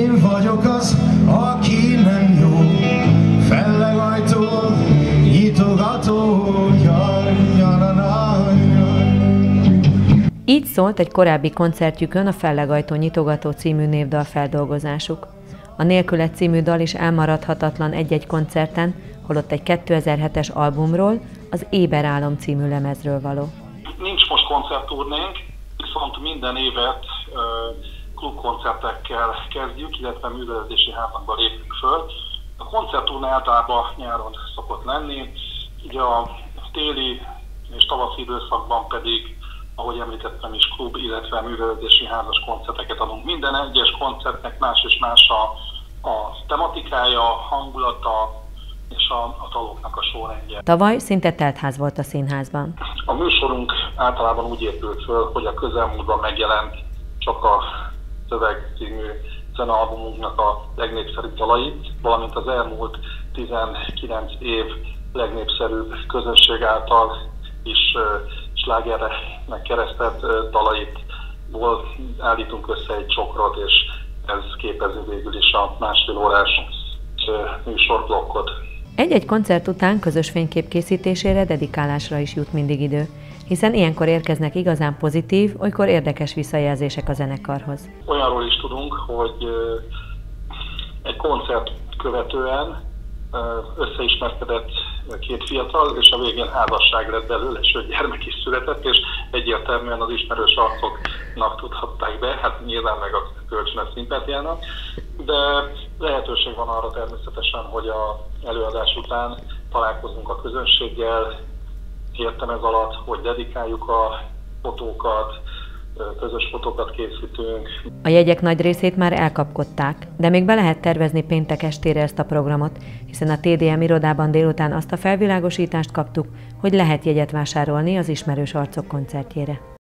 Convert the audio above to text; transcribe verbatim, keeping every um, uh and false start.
Én vagyok az, aki nem jó, fellegajtó, nyitogató, jaj, jaj. Így szólt egy korábbi koncertjükön a Fellegajtó nyitogató című névdal feldolgozásuk. A Nélküled című dal is elmaradhatatlan egy-egy koncerten, holott egy kétezer-hetes albumról, az Éber álom című lemezről való. Nincs most koncertturnénk, viszont minden évet klubkoncertekkel kezdjük, illetve művelődési házakba lépünk föl. A koncertturné általában nyáron szokott lenni, ugye a téli és tavaszi időszakban pedig, ahogy említettem is, klub, illetve művelődési házas koncerteket adunk. Minden egyes koncertnek más és más a, a tematikája, a hangulata és a, a daloknak a sorrendje. Tavaly szinte teltház volt a színházban. A műsorunk általában úgy épült föl, hogy a közelmúltban megjelent csak a Szöveg című zenealbumunknak a legnépszerűbb dalai, valamint az elmúlt tizenkilenc év legnépszerűbb közönség által is slágernek keresztelt dalaitból állítunk össze egy csokrot, és ez képezi végül is a másfél órás műsorblokkot. Egy-egy koncert után közös fénykép készítésére, dedikálásra is jut mindig idő, hiszen ilyenkor érkeznek igazán pozitív, olykor érdekes visszajelzések a zenekarhoz. Olyanról is tudunk, hogy egy koncert követően összeismerkedett két fiatal, és a végén házasság lett belőle, és öt gyermek is született, és egyértelműen az ismerős arcoknak tudhatták be, hát nyilván meg a kölcsönös szimpátiának, de lehetőség van arra természetesen, hogy az előadás után találkozunk a közönséggel, értem ez alatt, hogy dedikáljuk a fotókat, közös fotókat készítünk. A jegyek nagy részét már elkapkodták, de még be lehet tervezni péntek estére ezt a programot, hiszen a té dé em irodában délután azt a felvilágosítást kaptuk, hogy lehet jegyet vásárolni az Ismerős arcok koncertjére.